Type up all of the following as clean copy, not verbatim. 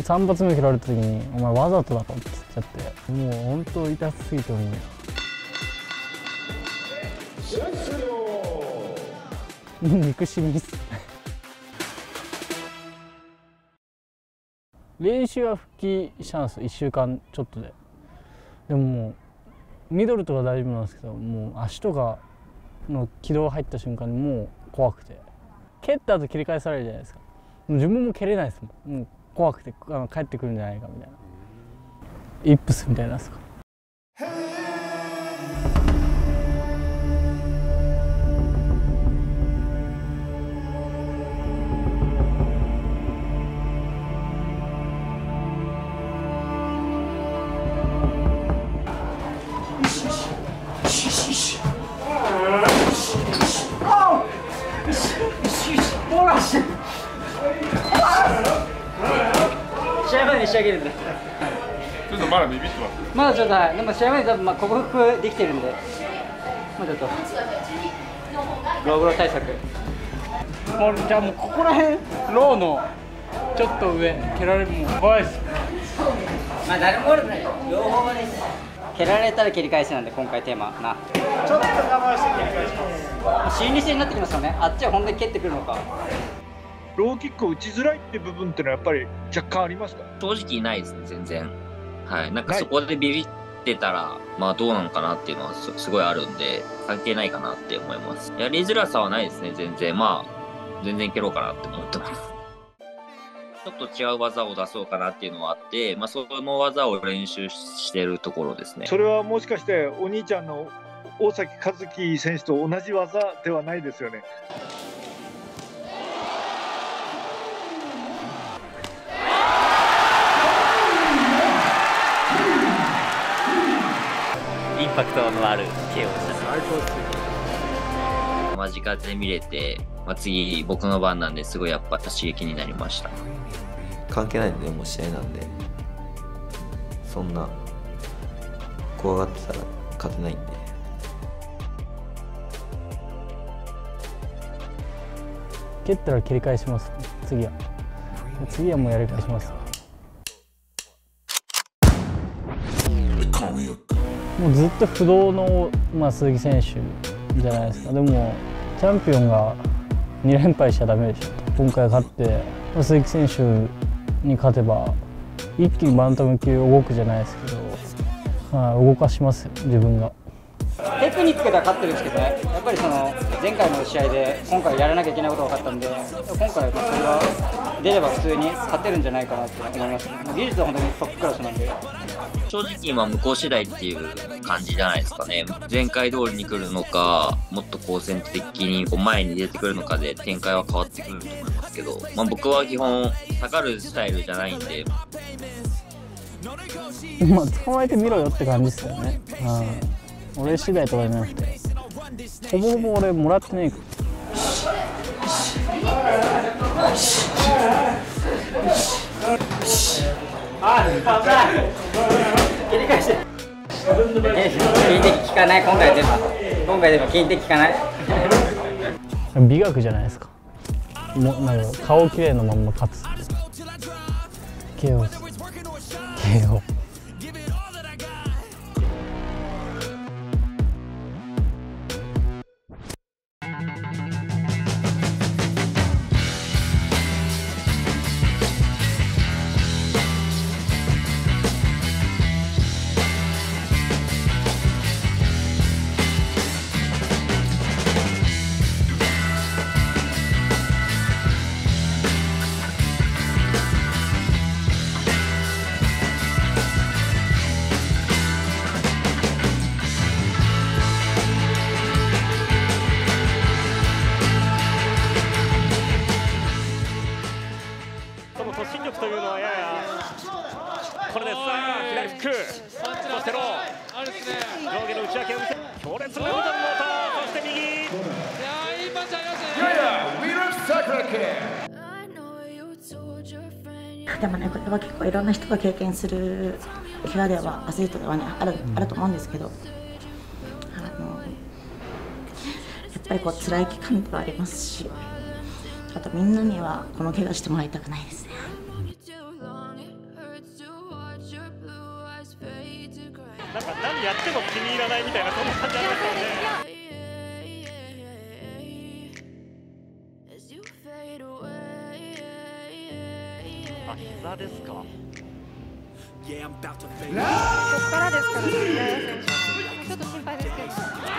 3発目切られた時に「お前わざとだろ」って言っちゃって、もう本当痛すぎてもう憎しみっす練習は復帰したんですよ、1週間ちょっとで。でももうミドルとか大丈夫なんですけど、もう足とかの軌道入った瞬間にもう怖くて、蹴った後切り返されるじゃないですか。もう自分も蹴れないですもん。もう怖くて帰ってくるんじゃないかみたいな、イップスみたいなんですか。 試合前に仕上げるんで。 ちょっとまだビビってます。 まだちょっと、はい、でも試合前に多分克服できてるんで、まあちょっとローブロー対策。もうじゃあもうここら辺ローのちょっと上蹴られる、もう怖いです。まあ誰も悪くないよ、両方です。蹴られたら蹴り返せなんで、今回テーマな。ちょっと我慢して蹴り返します。心理戦になってきますよね。あっちは本当に蹴ってくるのか。 ローキックを打ちづらいって部分ってのはやっぱり若干ありますか？ 正直ないですね、全然。はい。なんかそこでビビってたら、まあどうなのかなっていうのはすごいあるんで、関係ないかなって思います。やりづらさはないですね、全然。まあ、全然いけろうかなって思ってます。ちょっと違う技を出そうかなっていうのはあって、まあその技を練習してるところですね。 それはもしかしてお兄ちゃんの大崎和樹選手と同じ技ではないですよね？ インパクトのある KO でしたね。 間近で見れて、まあ、次僕の番なんですごいやっぱ刺激になりました。 関係ないんで、もう試合なんで、そんな怖がってたら勝てないんで。 蹴ったら切り返します、次はもうやり返します。もうずっと不動の、鈴木選手じゃないですか。でもチャンピオンが2連敗しちゃダメでしょ。今回勝って、鈴木選手に勝てば一気にバンタム級動くじゃないですけど、動かしますよ、自分が。 テクニックでは勝ってるんですけどね、やっぱりその前回の試合で今回やらなきゃいけないことが分かったんで、今回はそれが出れば普通に勝てるんじゃないかなって思います。技術は本当にトップクラスなんで。 正直今向こう次第っていう感じじゃないですかね。前回通りに来るのか、もっと好戦的にこう前に出てくるのかで展開は変わってくると思いますけど、僕は基本下がるスタイルじゃないんで。 捕まえてみろよって感じですよね。俺次第とかじゃなくて、ほぼほぼ俺もらってねえから。 切り返して。金的効かない、今回でも金的効かない。 美学じゃないですか。なんか顔綺麗のまんま勝つ。KO。 突進力というのはややこれです。左フック、そしてロー上下の打ち分けを見せ、強烈なミドルの音、そして右。いいパンチありましたね。 でもね、これは結構いろんな人が経験する怪我では、アスリートではね、あると思うんですけど、やっぱりこう辛い期間ではありますし、あとみんなにはこの怪我してもらいたくないですね。 なんか何やっても気に入らないみたいなそんな感じありましたよね。あ、膝ですか。ここからですからね、ちょっと心配ですけど。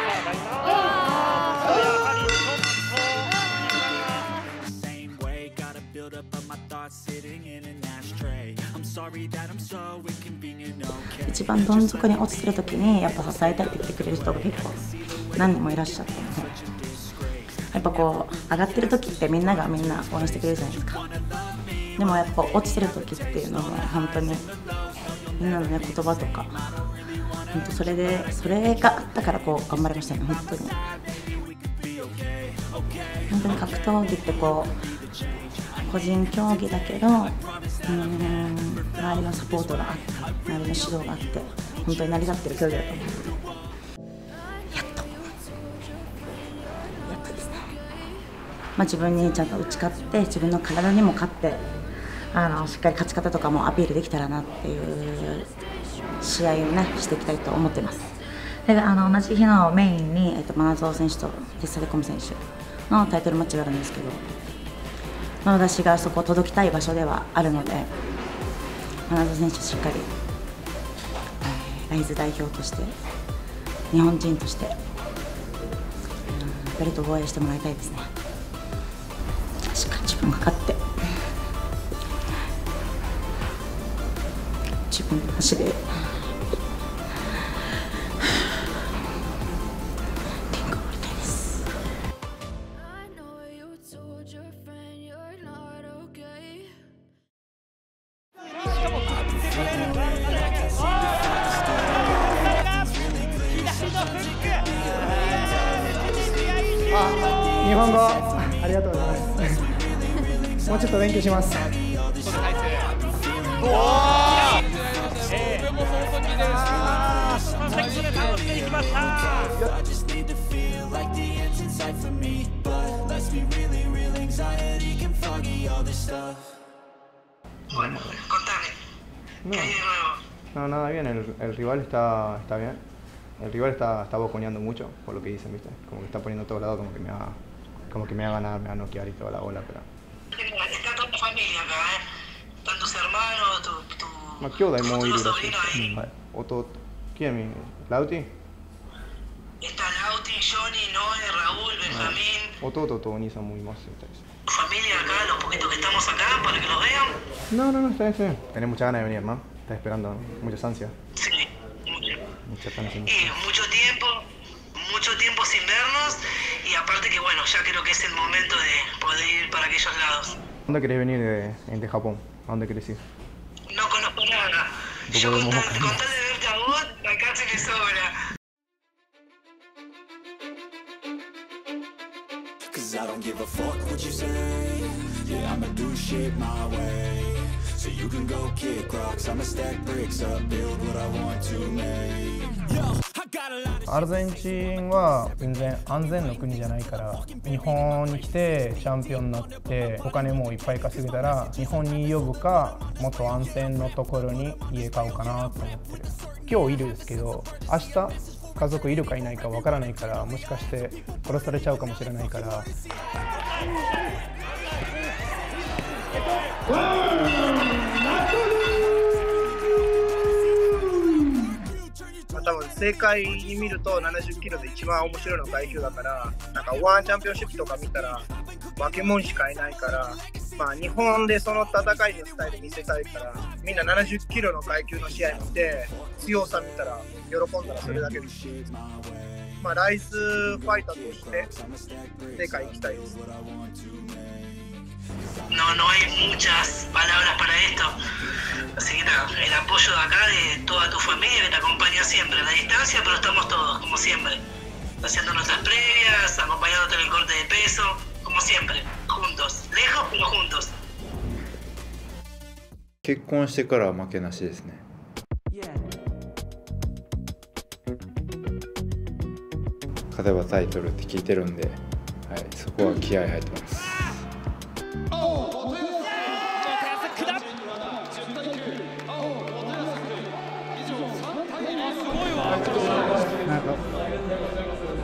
一番どん底に落ちてる時にやっぱ支えたいって来てくれる人が結構何人もいらっしゃって、やっぱこう上がってる時ってみんな応援してくれるじゃないですか。でもやっぱ落ちてる時っていうのは本当にみんなのね言葉とか本当それがあったからこう頑張りましたね。本当に格闘技ってこう個人競技だけど周りのサポートがあって周りの指導があって本当に成り立ってる競技だと思う。やっとですね。自分にちゃんと打ち勝って自分の体にも勝ってしっかり勝ち方とかもアピールできたらなっていう試合をねしていきたいと思ってます。で同じ日のメインに真蔵選手とテッサレコミ選手のタイトルマッチがあるんですけど、私がそこを届きたい場所ではあるので、真蔵選手しっかりライズ代表として日本人としてベルト防衛してもらいたいですね。しっかり自分が勝って自分の足で天下を割りたいです。 日本語ありがとうございます。もうちょっと勉強します。 No, nada bien, el rival está bien. El rival está boconeando mucho, por lo que dicen, ¿viste? Como que está poniendo a todos lados, como que me va a ganar, me va a noquear y toda la bola, pero... Está toda tu familia acá, ¿eh? Están tus hermanos, tu sobrino ahí. ¿Quién? ¿Lauti? Está Lauti, Johnny, Noé, Raúl, Benjamín. Todo o兄さんもいます。 Tu familia acá, los poquitos que estamos acá, para que los vean. No, está bien. Tenés muchas ganas de venir, ¿no? Estás esperando, muchas ansias. Sí, mucho tiempo sin vernos y aparte que bueno, ya creo que es el momento de poder ir para aquellos lados. ¿Dónde querés venir de Japón? ¿A dónde querés ir? No conozco nada. Yo con tal de verte a vos, acá se me sobra. I don't give a fuck what you say. Yeah, I'ma do shit my way. So you can go kick rocks. I'ma stack bricks up, build what I want to make. Yo, I got a lot of アルゼンチンは全然安全の国じゃないから、日本に来てチャンピオンになってお金もいっぱい稼げたら日本に呼ぶか、もっと安全のところに家買おうかなと思ってる。今日いるんですけど、明日家族いるかいないかわからないから、もしかして殺されちゃうかもしれないから。 多分正解に見ると70キロで一番面白いのが階級だから、なんかワンチャンピオンシップとか見たら化け物しかいないから、日本でその戦いのスタイル見せたいから、みんな70キロの階級の試合見て強さ見たら喜んだらそれだけですし、ライズファイターとして世界行きたいです。 No hay muchas palabras para esto. Así que nada, el apoyo de acá de toda tu familia que te acompaña siempre, a la distancia, pero estamos todos, como siempre, haciendo nuestras previas, acompañándote en el corte de peso, como siempre, juntos, lejos pero juntos. 結婚してからは負けなしですね。勝てばタイトルって聞いてるんで、はい、そこは気合い入ってます。 すごい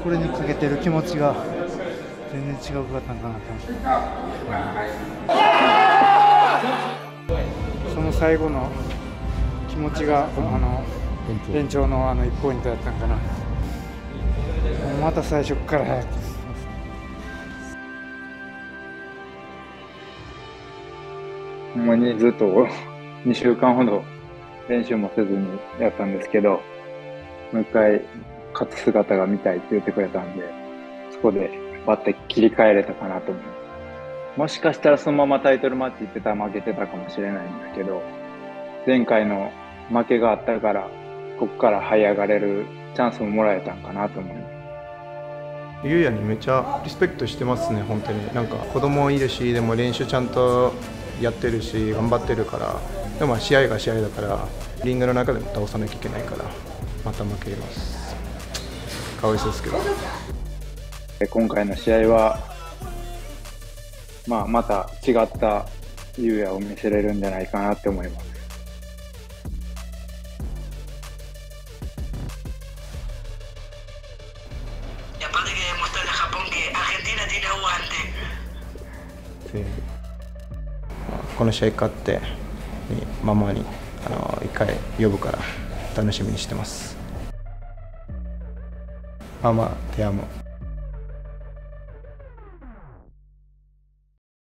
これにかけてる気持ちが全然違うかったんかなと思って、その最後の気持ちが延長の1ポイントだったんかな。また最初から早くほんまにずっと2週間ほど練習もせずにやったんですけど、もう一回勝つ姿が見たいって言ってくれたんで、そこでバッて切り替えれたかなと思います。もしかしたらそのままタイトルマッチ行ってたら負けてたかもしれないんだけど、前回の負けがあったからここから這い上がれるチャンスももらえたんかなと思います。 ゆうやにめっちゃリスペクトしてますね、本当に。なんか子供いるし、でも練習ちゃんとやってるし、頑張ってるから、でも試合が試合だから、リングの中でも倒さなきゃいけないから、また負けます。かわいそうですけど。 今回の試合は、また違ったゆうやを見せれるんじゃないかなって思います。 この試合勝ってママに一回呼ぶから楽しみにしてます。ママ、てアモ。